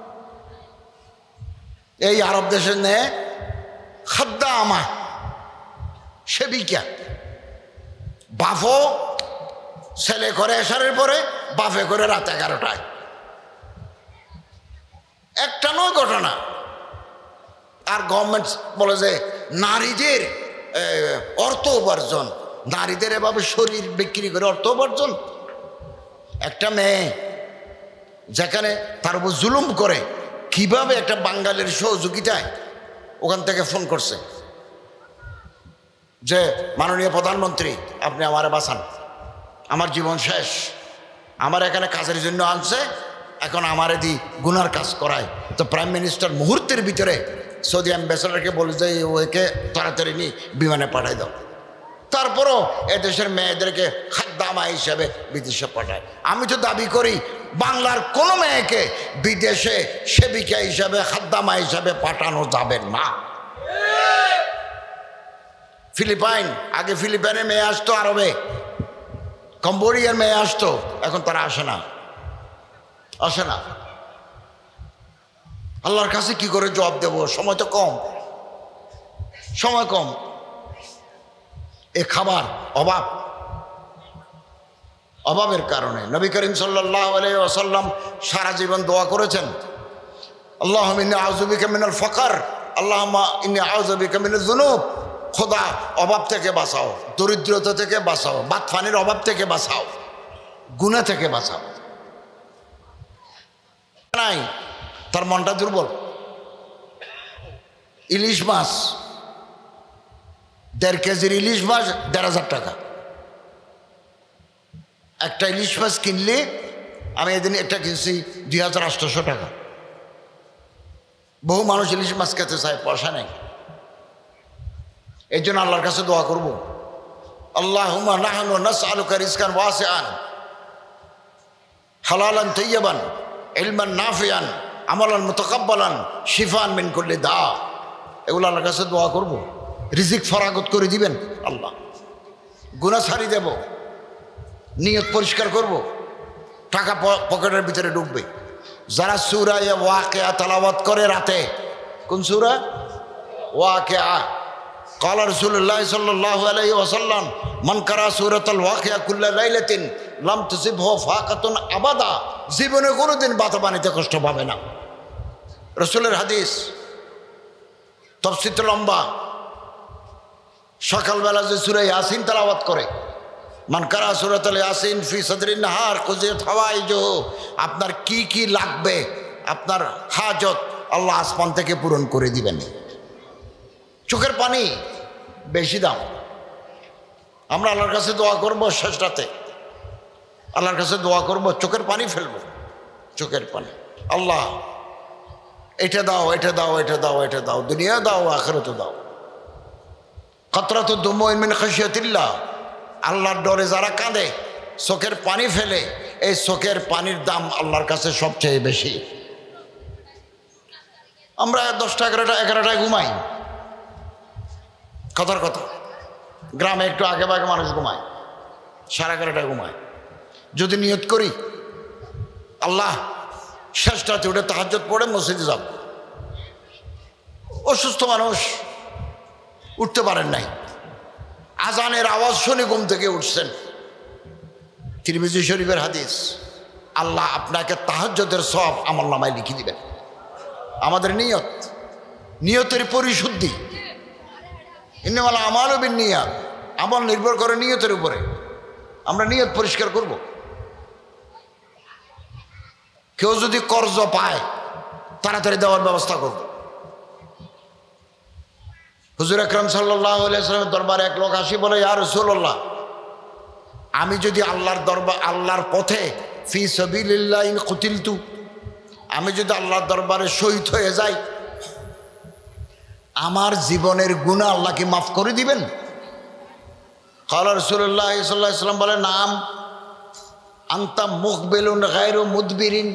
এই আরব দেশের নে খাদ্দা আমা সেবিকা, বাফও ছেলে করে এশারের পরে, বাফে করে রাত 11টায়। একটা নয় ঘটনা। আর গভর্নমেন্ট বলে যে নারীদের অর্থ উপার্জন, নারীদের এভাবে শরীর বিক্রি করে অর্থ উপার্জন। একটা মেয়ে যেখানে তার উপর জুলুম করে, কিভাবে একটা বাঙালির সহযোগিতায় ওখান থেকে ফোন করছে যে মাননীয় প্রধানমন্ত্রী আপনি আমারে বাঁচান, আমার জীবন শেষ, আমার এখানে কাজের জন্য আনছে, এখন আমারে দি গুনার কাজ করায়। তো প্রাইম মিনিস্টার মুহূর্তের ভিতরে সৌদি অ্যাম্বাসেডারকে বলে যে ওকে তাড়াতাড়ি নিয়ে বিমানে পাঠাই দাও। তারপরও এদেশের মেয়েদেরকে খাদ্দামা হিসাবে বিদেশে পাঠায়। আমি তো দাবি করি বাংলার কোনো মেয়েকে বিদেশে সেবিকা হিসাবে, খাদ্দামা হিসাবে পাঠানো যাবে না। ফিলিপাইন, আগে ফিলিপাইনের মেয়ে আসতো আরবে, কম্বোডিয়ার মেয়ে আসতো, এখন তারা আসে না, আসে না। আল্লাহর কাছে কি করে জবাব দেব? সময় তো কম, সময় কম। এ খাবার অভাব, অভাবের কারণে নবী করিম সাল্লাল্লাহু আলাইহি ওয়াসাল্লাম সারা জীবন দোয়া করেছেন, আল্লাহুম্মা ইন্নী আউযু বিকা মিনাল ফাকর, আল্লাহুম্মা ইন্নী আউযু বিকা মিনাজ যুনুব। খোদা অভাব থেকে বাঁচাও, দরিদ্রতা থেকে বাঁচাও, বাতফানির অভাব থেকে বাঁচাও, গুনাহ থেকে বাঁচাও। নাই, তার মনটা দুর্বল। ইলিশ মাছ, 1.5 কেজির ইলিশ মাছ 1,500 টাকা। একটা ইলিশ মাছ কিনলে, আমি এদিন একটা কিনছি 2,800 টাকা। বহু মানুষ ইলিশ মাছ খেতে চায়, পয়সা নেই। এই জন্য আল্লাহর কাছে দোয়া করবো, আল্লাহুম্মা নাহনু নাসআলুকা রিজকান ওয়াসিআন হালালান তাইয়্যিবান ইলমান নাফিআন আমালান মুতাকাব্বালান শিফাআন মিন কুল্লি দা। এগুলো আল্লাহর কাছে দোয়া করবো। রিজিক ফরাগত করে দিবেন আল্লাহ, গুনাহ ছাড়ি দেব, নিয়ত পরিষ্কার করব, টাকা পকেটের ভিতরে ঢুকবে। যারা সূরা ওয়াকিয়া তেলাওয়াত করে রাতে, কোন সূরা? ওয়াকিয়া। قال رسول الله صلى الله عليه وسلم من قرأ سورة الواقعة كل ليلة لم تصبه فاقة أبدا, জীবনে কোনোদিন বাতা পানিতে কষ্ট পাবে না। রাসূলের হাদিস, তাফসীর লম্বা। সকালবেলা যে সূরা ইয়াসিন তেলাওয়াত করে, মান কারা সূরাতুল ইয়াসিন ফি সাদরিন নাহার কুজিয়াত হাওয়াইজুহু, আপনার কি কি লাগবে, আপনার হাজত আল্লাহ আসমান থেকে পূরণ করে দিবেন। চোখের পানি বেশি দাম। আমরা আল্লাহর কাছে দোয়া করব শেষ রাতে, আল্লাহর কাছে দোয়া করব, চোখের পানি ফেলবো, চোখের পানি। আল্লাহ এটা দাও, এটা দাও, এটা দাও, এটা দাও, দুনিয়া দাও, আখিরাতে দাও। কাতরাতু দুমুইন মিন খাশিয়াতিল্লাহ, আল্লাহর ডরে যারা কাঁদে, চোখের পানি ফেলে, এই চোখের পানির দাম আল্লাহর কাছে সবচেয়ে বেশি। আমরা 10টা 11টায় ঘুমাই, কথার কথা। গ্রামে একটু আগে ভাগে মানুষ ঘুমায়, 11:30টায় ঘুমায়। যদি নিয়ত করি আল্লাহ শেষ রাতে উঠে তাহাজ্জুদ পড়ে মসজিদে যাব, অসুস্থ মানুষ উঠতে পারেন নাই, আজানের আওয়াজ শুনে ঘুম থেকে উঠছেন, তিরমিজি শরীফের হাদিস, আল্লাহ আপনাকে তাহাজ্জুদের সওয়াব আমলনামায় লিখে দিবেন। আমাদের নিয়ত, নিয়তের পরিশুদ্ধি, ইন্নামাল আমালু বিন্নিয়াত, আমল নির্ভর করে নিয়তের উপরে। আমরা নিয়ত পরিষ্কার করব। কেউ যদি কর্জ পায় তাড়াতাড়ি দেওয়ার ব্যবস্থা করব। হুজুর আকরাম সাল্লাল্লাহু আলাইহি ওয়াসাল্লামের দরবারে এক লোক আসি বলে, ইয়া রাসূলুল্লাহ, আমি যদি আল্লাহর দরবার, আল্লাহর পথে ফি সাবিলিল্লাহ ইন কুতিলতু, আমি যদি আল্লাহর দরবারে শহীদ হয়ে যাই, আমার জীবনের গুনাহ আল্লাহ কি মাফ করে দিবেন? ক্বালা রাসূলুল্লাহ সাল্লাল্লাহু আলাইহি ওয়াসাল্লাম বলে, নাম আনতা মুকবিলুন গায়রু মুদবিরিন,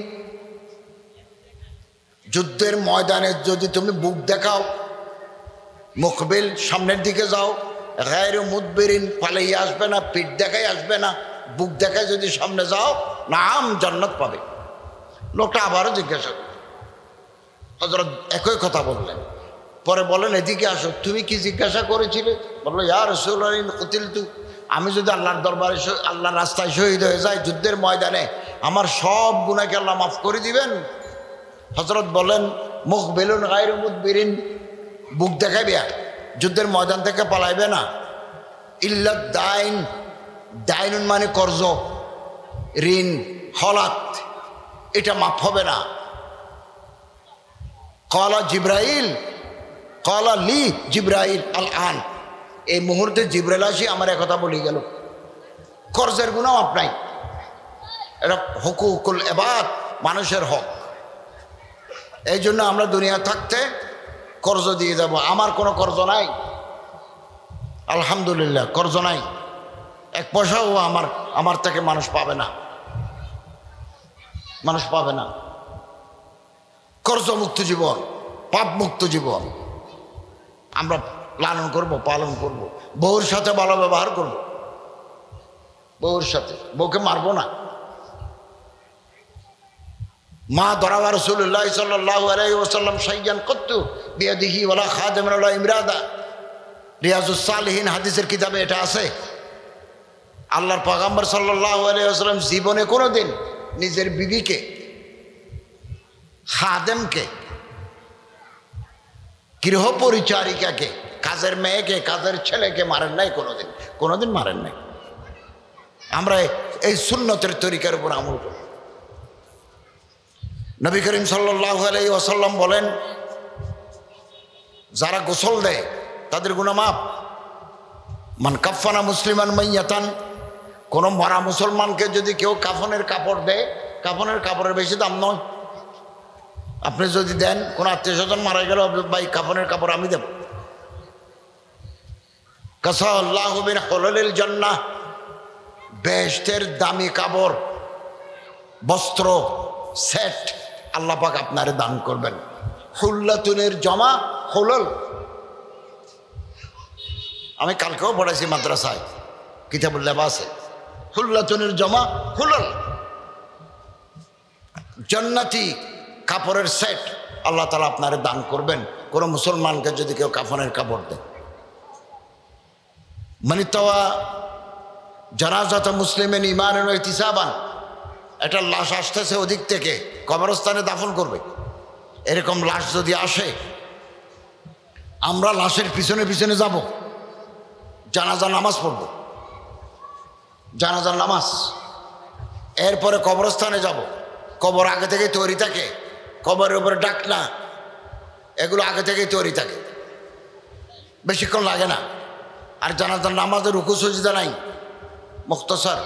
যুদ্ধের ময়দানে যদি তুমি বুক দেখাও, মুকবিল সামনের দিকে যাও, গায়রু মুদবিরিন পালিয়ে আসবে না, পিঠ দেখাই আসবে না, বুক দেখায় যদি সামনে যাও, নাম জান্নাত পাবে। লোকটা আবারও জিজ্ঞাসা করল, হযরত একই কথা বললেন। পরে বলেন, এদিকে আসো, তুমি কি জিজ্ঞাসা করেছিলে? বললো, ইয়া রাসূলুল্লাহ ইন কুতিলতু, আমি যদি আল্লাহর দরবারে, আল্লাহর রাস্তায় শহীদ হয়ে যাই যুদ্ধের ময়দানে, আমার সব গুনাহকে আল্লাহ মাফ করে দিবেন? হযরত বলেন, মুকবিলুন গায়রু মুদবিরিন, বুক দেখাইবে, যুদ্ধের ময়দান থেকে পালাইবে না। ইল্লা দাইন, দাইনুন মানে কর্জ, ঋণ, হলাত, এটা মাফ হবে না। ক্বালা জিবরাইল, ক্বালা লি জিবরাইল আল আন, এই মুহূর্তে জিবরাইল আসি আমার একথা বলি গেল, কর্জের গুনাহ মাফ নাই। এটা হুকুকুল ইবাদ, মানুষের হক। এই জন্য আমরা দুনিয়া থাকতে কর্জ দিয়ে যাব। আমার কোনো কর্জ নাই, আলহামদুলিল্লাহ, কর্জ নাই, এক পয়সাও আমার থেকে মানুষ পাবে না, মানুষ পাবে না। কর্জমুক্ত জীবন, পাপমুক্ত জীবন আমরা লালন করব, পালন করব। বউর সাথে ভালো ব্যবহার করব, বউর সাথে, বউকে মারবো না। মা দরাবা রাসূলুল্লাহ সাল্লাল্লাহু আলাইহি ওয়াসাল্লাম শাইয়ান কত্তু বিয়াদিহি ওয়ালা খাদিমান ওয়ালা ইমরাদা, রিয়াজুস সালিহিন হাদিসের কিতাবে এটা আছে। আল্লাহর পয়গম্বর সাল্লাল্লাহু আলাইহি ওয়াসাল্লাম জীবনে কোনোদিন নিজের বিবিকে, খাদেমকে, গৃহ পরিচারিকাকে, কাজের মেয়েকে, কাজের ছেলেকে মারেন নাই, কোনোদিন মারেন নাই। আমরা এই সুন্নতের তরিকার উপর আমল করি। নবী করিম সাল্লাল্লাহু আলাইহি ওয়াসাল্লাম বলেন, যারা গোসল দেয় তাদের গুনাহ মাফ। মান কাফানা মুসলিমান মাইয়াতান, কোন মরা মুসলমানকে যদি কেউ কাফনের কাপড় দেয়, কাফনের কাপড়ের বেশি দাম নয়। আপনি যদি দেন, কোন আত্মীয় স্বজন মারা গেল, ভাই কাফনের কাপড় আমি দেব। কাসাল্লাহু বিন হুলুলিল জান্নাহ, বেহেশতের দামি কাপড়, বস্ত্র, সেট আল্লাহ পাক আপনারে দান করবেন। হুল্লাতুনের জমা হুলুল, আমি কালকেও পড়াইছি মাদ্রাসায় কিতাবুল লিবাসে, হুল্লাতুনের জমা হুলাল, জান্নাতি কাপড়ের সেট আল্লাহ তাআলা আপনারে দান করবেন কোনো মুসলমানকে যদি কেউ কাফনের কাপড় দেয়। মানিতাওয়া জানাজাত মুসলিমেন ঈমানান ওয়া ইহতিসাবান, একটা লাশ আসতেছে ওদিক থেকে কবরস্থানে দাফন করবে, এরকম লাশ যদি আসে আমরা লাশের পিছনে পিছনে যাব, জানাজার নামাজ পড়ব, জানাজার নামাজ, এরপরে কবরস্থানে যাব। কবর আগে থেকে তৈরি থাকে, কবরের উপরে ডাকনা এগুলো আগে থেকেই তৈরি থাকে, বেশিক্ষণ লাগে না। আর জানাজার নামাজের রুকু সুজদা নাই, মুখতসর।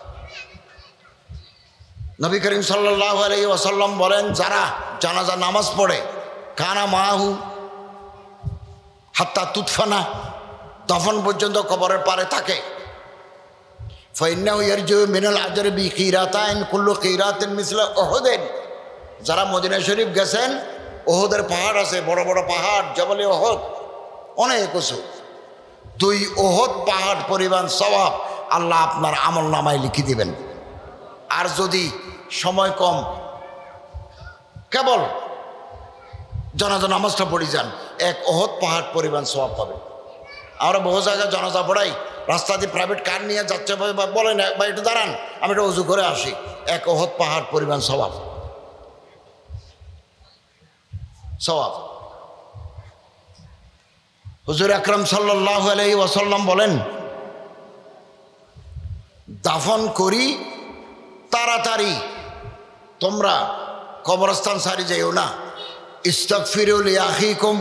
নবী করিম সাল্লাল্লাহু আলাইহি ওয়াসাল্লাম বলেন, যারা জানাজার নামাজ পড়ে কানা মাহু হাত্তা তুতফানা, দফন পর্যন্ত কবরের পারে থাকে, ফাইন্নাহু ইয়ারজু মিনাল আজরি বিকিরাতাইন কুল্লু কিরাতিন মিসলা উহুদিন। যারা মদিনা শরীফ গেছেন, ওহদের পাহাড় আছে, বড় বড় পাহাড়, জবলে ওহদ অনেক উঁচু, 2 ওহদ পাহাড় পরিমাণ সওয়াব আল্লাহ আপনার আমল নামায় লিখে দিবেন। আর যদি সময় কম, কেবল জানাজা নামাজটা পড়ে যান, 1 ওহদ পাহাড় পরিমাণ সওয়াব পাবেন। আমরা বহু জায়গায় জানাজা পড়াই, রাস্তা দিয়ে প্রাইভেট কার নিয়ে যাচ্ছে, বলেন বা একটু দাঁড়ান আমি একটু উজু করে আসি, 1 ওহদ পাহাড় পরিমাণ সওয়াব। সওয়াব। হুজুর আকরাম সাল্লাল্লাহু আলাইহি ওয়াসাল্লাম বলেন, দাফন করি তাড়াতাড়ি তোমরা কবরস্থান সারি যাইও না, ইস্তাগফিরু লিআখিকুম,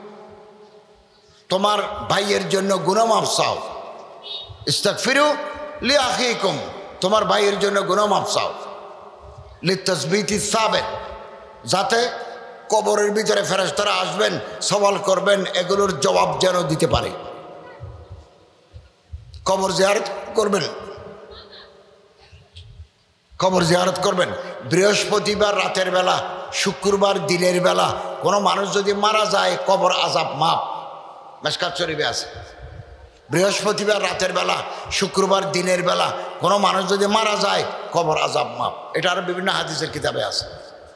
তোমার ভাইয়ের জন্য গুনাহ মাফ চাও, ইস্তাগফিরু লিআখিকুম, তোমার ভাইয়ের জন্য গুনাহ মাফ চাও, লিতাসবিতি সাবিত, যাতে কবরের ভিতরে ফেরেশতারা আসবেন, সওয়াল করবেন, এগুলোর জবাব যেন দিতে পারে। কবর জিয়ারত করবেন, কবর জিয়ারত করবেন। বৃহস্পতিবার রাতের বেলা, শুক্রবার দিনের বেলা কোনো মানুষ যদি মারা যায়, কবর আযাব মাপ, মিশকাত শরীফে আছে। বৃহস্পতিবার রাতের বেলা, শুক্রবার দিনের বেলা কোনো মানুষ যদি মারা যায়, কবর আযাব মাপ। এটা আরো বিভিন্ন হাদিসের কিতাবে আছে।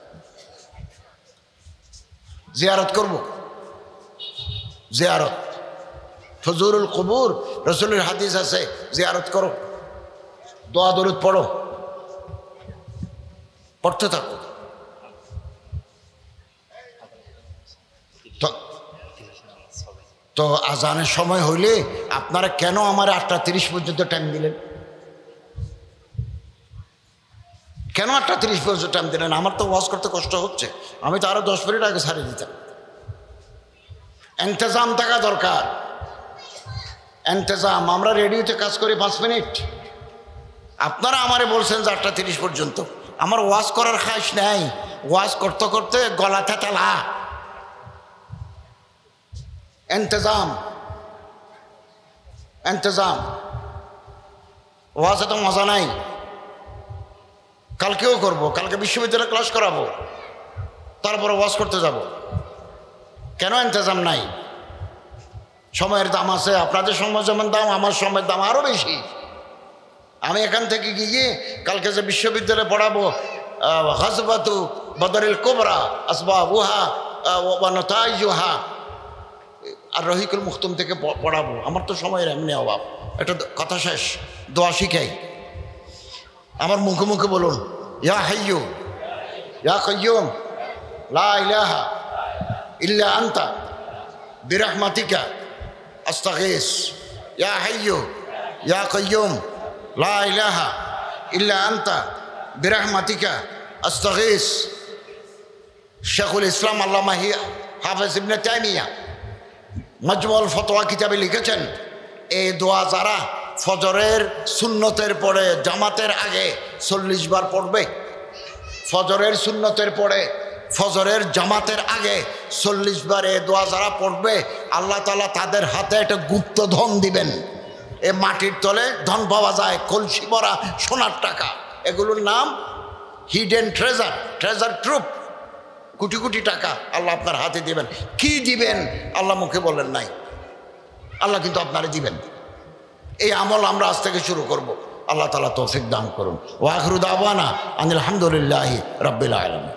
জিয়ারত করব, জিয়ারত ফজুরুল কুবুর, রাসূলের হাদিস আছে, জিয়ারত করো, দোয়া দরুদ পড়ো, পড়তে থাকো। তো আজানের সময় হইলে আপনারা কেন আমার 8:30 পর্যন্ত টাইম দিলেন? কেন 8:30 পর্যন্ত টাইম দিলেন? আমার তো ওয়াজ করতে কষ্ট হচ্ছে, আমি তো আরো 10 মিনিট আগে ছাড়িয়ে দিতাম। ইন্তজাম থাকা দরকার, ইন্তজাম। আমরা রেডিওতে কাজ করি 5 মিনিট, আপনারা আমারে বলছেন যে 8:30 পর্যন্ত। আমার ওয়াজ করার খাইশ নাই, ওয়াজ করতে করতে গলা থেতালা। ইন্তজাম, ইন্তজাম। ওয়াজে তো মজা নাই, কালকেও করব, কালকে বিশ্ববিদ্যালয়ে ক্লাস করাবো, তারপরে ওয়াজ করতে যাব। কেন ইন্তজাম নাই? সময়ের দাম আছে, আপনাদের সময় যেমন দাম, আমার সময়ের দাম আরও বেশি। আমি এখান থেকে গিয়ে কালকে যে বিশ্ববিদ্যালয়ে পড়াবো, গাজওয়াতু বদরিল কুবরা আসবাবুহা ওয়া নতাইজুহা, আর রহিকুল মুখতুম থেকে পড়াবো। আমার তো সময়ের এমনি অভাব। একটা কথা শেষ, দোয়া শিখাই, আমার মুখে মুখে বলুন, ইয়া হাইয়ু ইয়া কাইয়ুম লা ইলাহা ইল্লা আনতা বিরহমাতিকা আস্তাগীস, ইয়া হাইয়ু ইয়া কাইয়ুম লা ইলাহা ইল্লা আনতা বিরহমাতিকা আস্তাগীস। শেখুল ইসলাম আল্লামা হাফেজ ইবনে তাইমিয়া মাজমুল ফতোয়া কিতাবে লিখেছেন, এই দোয়া যারা ফজরের সুন্নতের পরে জামাতের আগে 40 বার পড়বে, ফজরের সুন্নতের পরে ফজরের জামাতের আগে 40 বার এই দোয়া যারা পড়বে, আল্লাহ তাআলা তাদের হাতে একটা গুপ্ত ধন দিবেন। এ মাটির তলে ধন পাওয়া যায়, কলসি ভরা সোনার টাকা, এগুলোর নাম hidden treasure, treasure troop. Crore crore টাকা আল্লাহ আপনার হাতে দিবেন। কি দিবেন আল্লাহ মুখে বলেন নাই। আল্লাহ কিন্তু আপনারা দিবেন। এই আমল আমরা আজ থেকে শুরু করব। আল্লাহ তাআলা তৌফিক দান করুন। ওয়া আখিরু দাওয়ানা আনিল হামদুলিল্লাহি রাব্বিল আলামিন।